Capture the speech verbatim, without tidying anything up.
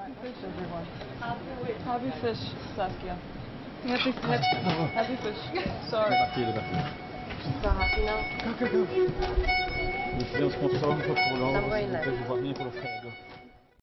Happy fish, everyone. Happy fish, Saskia. Happy, happy, happy fish. Sorry. So happy now? Jeśli ją sponsorem, to I'm going left. to jest ładnie polskiego.